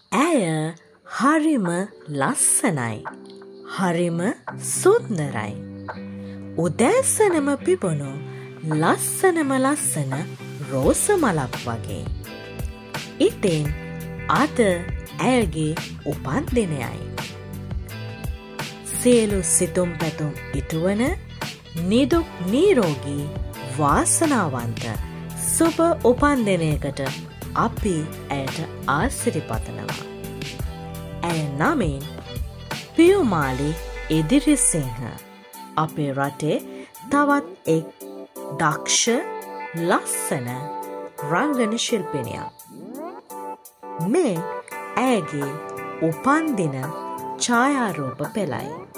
ඇය හරිම ලස්සනයි. හරිම සුන්දරයි. උදෑසනම පිපුණු ලස්සනම ලස්සන රෝස මලක් වගේ. ඉතින් අද ඇයගේ උපන්දිනයයි. සියලු සිතුම් පැතුම් ඉටුවන නිදුක් නිරෝගී වාසනාවන්ත සුබ උපන්දිනයකට අපි ඇයට ආශිර්වාද. ඇය නමින් පියුමාලි එදිරිසිංහ. අපේ රටේ තවත් එක් දක්ෂ ලස්සන රංගන ශිල්පිනියක්. මේ ඇයගේ උපන්දින ඡායාරූප පෙළයි.